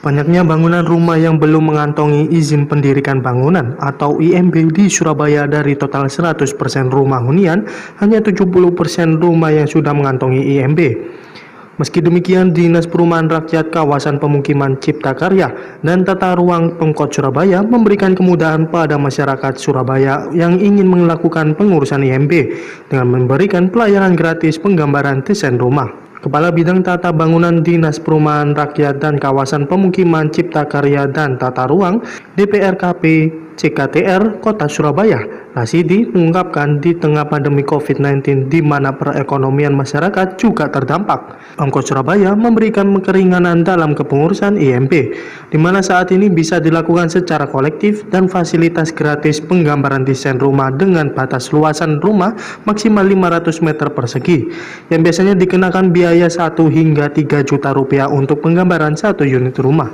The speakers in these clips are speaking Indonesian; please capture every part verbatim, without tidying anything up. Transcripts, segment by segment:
Banyaknya bangunan rumah yang belum mengantongi izin pendirikan bangunan atau I M B di Surabaya. Dari total seratus persen rumah hunian, hanya tujuh puluh persen rumah yang sudah mengantongi I M B. Meski demikian, Dinas Perumahan Rakyat Kawasan Pemukiman Cipta Karya dan Tata Ruang Pemkot Surabaya memberikan kemudahan pada masyarakat Surabaya yang ingin melakukan pengurusan I M B dengan memberikan pelayanan gratis penggambaran desain rumah. Kepala Bidang Tata Bangunan Dinas Perumahan Rakyat dan Kawasan Pemukiman Cipta Karya dan Tata Ruang D P R K P C K T R Kota Surabaya, Rasidi, mengungkapkan di tengah pandemi COVID sembilan belas di mana perekonomian masyarakat juga terdampak, Pemkot Surabaya memberikan keringanan dalam kepengurusan I M B, di mana saat ini bisa dilakukan secara kolektif dan fasilitas gratis penggambaran desain rumah dengan batas luasan rumah maksimal lima ratus meter persegi, yang biasanya dikenakan biaya satu hingga tiga juta rupiah untuk penggambaran satu unit rumah.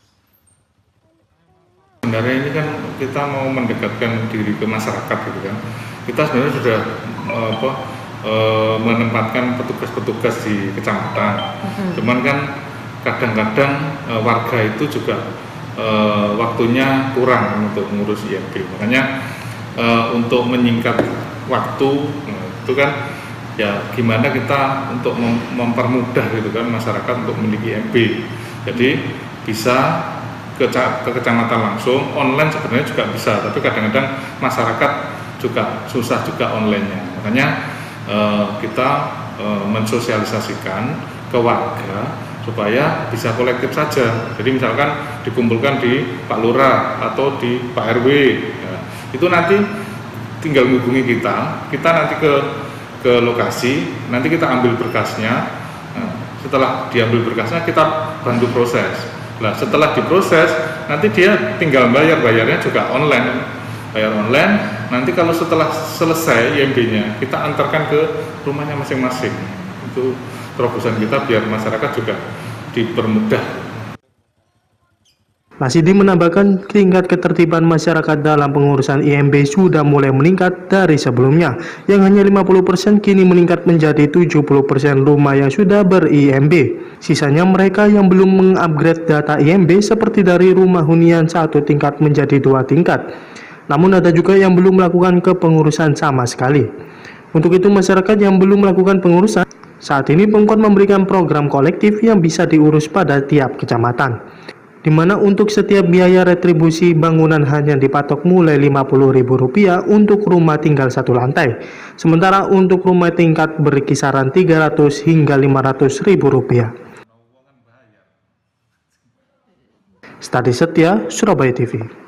Sebenarnya ini kan kita mau mendekatkan diri ke masyarakat gitu kan. Kita sebenarnya sudah uh, apa, uh, menempatkan petugas-petugas di kecamatan. Uh-huh. Cuman kan kadang-kadang uh, warga itu juga uh, waktunya kurang untuk mengurus I M B. Makanya uh, untuk menyingkat waktu uh, itu kan ya gimana kita untuk mem- mempermudah gitu kan masyarakat untuk memiliki I M B. Jadi bisa ke, ke kecamatan langsung, online sebenarnya juga bisa, tapi kadang-kadang masyarakat juga susah juga online-nya. Makanya eh, kita eh, mensosialisasikan ke warga supaya bisa kolektif saja. Jadi misalkan dikumpulkan di Pak Lurah atau di Pak R W, ya. Itu nanti tinggal menghubungi kita, kita nanti ke ke lokasi, nanti kita ambil berkasnya. Nah, setelah diambil berkasnya kita bantu proses. Nah, setelah diproses, nanti dia tinggal bayar, bayarnya juga online, bayar online. Nanti kalau setelah selesai I M B-nya, kita antarkan ke rumahnya masing-masing. Itu terobosan kita biar masyarakat juga dipermudah. Rasidi menambahkan tingkat ketertiban masyarakat dalam pengurusan I M B sudah mulai meningkat dari sebelumnya, yang hanya lima puluh persen kini meningkat menjadi tujuh puluh persen rumah yang sudah ber-I M B. Sisanya mereka yang belum mengupgrade data I M B seperti dari rumah hunian satu tingkat menjadi dua tingkat. Namun ada juga yang belum melakukan kepengurusan sama sekali. Untuk itu masyarakat yang belum melakukan pengurusan, saat ini Pemkot memberikan program kolektif yang bisa diurus pada tiap kecamatan, di mana untuk setiap biaya retribusi bangunan hanya dipatok mulai lima puluh ribu rupiah untuk rumah tinggal satu lantai, sementara untuk rumah tingkat berkisaran tiga ratus hingga lima ratus ribu rupiah. Stadi Setia, Surabaya T V.